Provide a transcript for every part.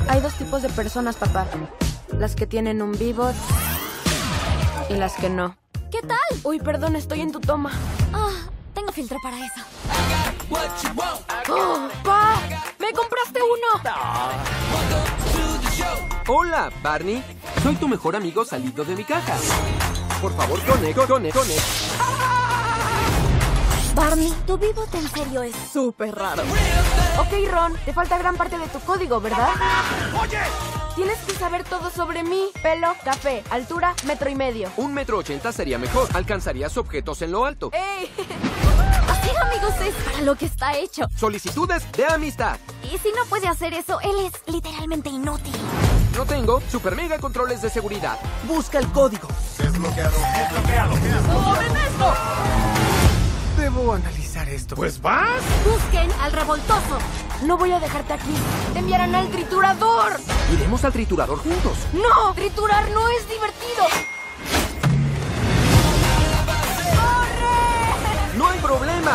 Hay dos tipos de personas, papá. Las que tienen un V-Bot y las que no. ¿Qué tal? Uy, perdón, estoy en tu toma. Tengo filtro para eso. ¡Oh, pa! ¡Me compraste uno! Hola, Barney. Soy tu mejor amigo salido de mi caja. Por favor, conecta. Barney, tu V-Bot en serio es súper raro. Ok, Ron, te falta gran parte de tu código, ¿verdad? ¡Oye! Tienes que saber todo sobre mí. Pelo, café, altura, 1,5 metros. 1,80 m sería mejor. Alcanzarías objetos en lo alto. ¡Ey! Hacer amigos es para lo que está hecho. Solicitudes de amistad. Y si no puede hacer eso, él es literalmente inútil. No tengo super mega controles de seguridad. Busca el código. Desbloqueado. ¡Tomen esto! Debo analizar esto. Pues vas. Busquen al revoltoso. No voy a dejarte aquí. Te enviarán al triturador. Iremos al triturador juntos. ¡No! ¡Triturar no es divertido! ¡No hay problema!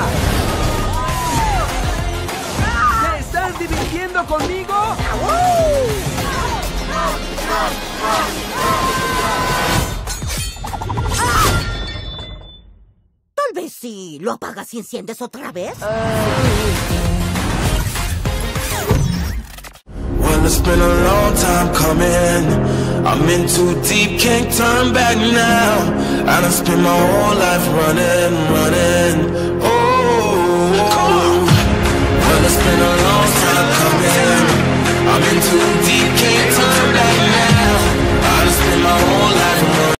¿Te estás divirtiendo conmigo? Tal vez si lo apagas y enciendes otra vez. Well, it's been a long time coming. I'm in too deep, can't turn back now. And I spent my whole life running. Oh, well, it's been a long time coming. I'm in too deep, can't turn back now. I spent my whole life